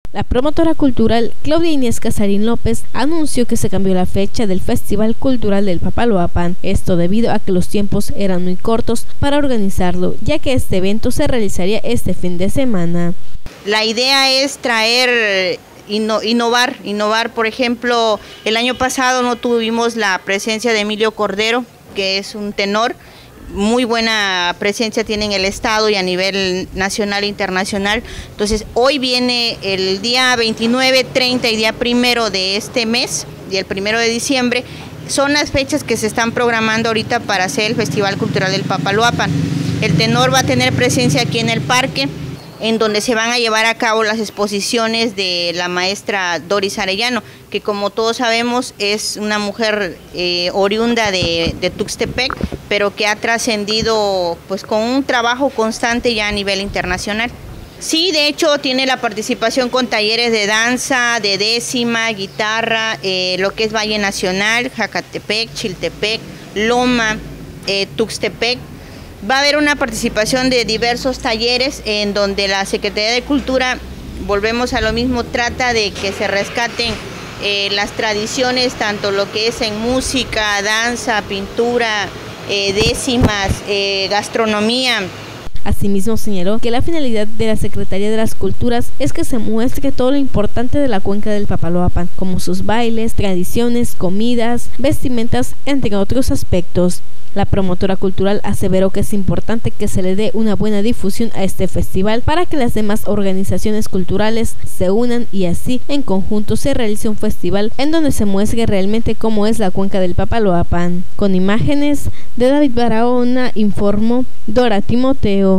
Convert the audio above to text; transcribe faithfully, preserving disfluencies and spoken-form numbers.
La promotora cultural Claudia Inés Casarín López anunció que se cambió la fecha del Festival Cultural del Papaloapan, esto debido a que los tiempos eran muy cortos para organizarlo, ya que este evento se realizaría este fin de semana. La idea es traer, inno, innovar, innovar, por ejemplo, el año pasado no tuvimos la presencia de Emilio Cordero, que es un tenor. Muy buena presencia tiene en el estado y a nivel nacional e internacional. Entonces hoy viene el día veintinueve, treinta y día primero de este mes, y el primero de diciembre, son las fechas que se están programando ahorita para hacer el Festival Cultural del Papaloapan. El tenor va a tener presencia aquí en el parque, en donde se van a llevar a cabo las exposiciones de la maestra Doris Arellano, que como todos sabemos es una mujer eh, oriunda de, de Tuxtepec, pero que ha trascendido pues con un trabajo constante ya a nivel internacional. Sí, de hecho tiene la participación con talleres de danza, de décima, guitarra, eh, lo que es Valle Nacional, Jacatepec, Chiltepec, Loma, eh, Tuxtepec. Va a haber una participación de diversos talleres en donde la Secretaría de Cultura, volvemos a lo mismo, trata de que se rescaten eh, las tradiciones, tanto lo que es en música, danza, pintura, eh, décimas, eh, gastronomía. Asimismo señaló que la finalidad de la Secretaría de las Culturas es que se muestre todo lo importante de la cuenca del Papaloapan, como sus bailes, tradiciones, comidas, vestimentas, entre otros aspectos. La promotora cultural aseveró que es importante que se le dé una buena difusión a este festival para que las demás organizaciones culturales se unan y así en conjunto se realice un festival en donde se muestre realmente cómo es la cuenca del Papaloapan. Con imágenes de David Barahona informó Dora Timoteo.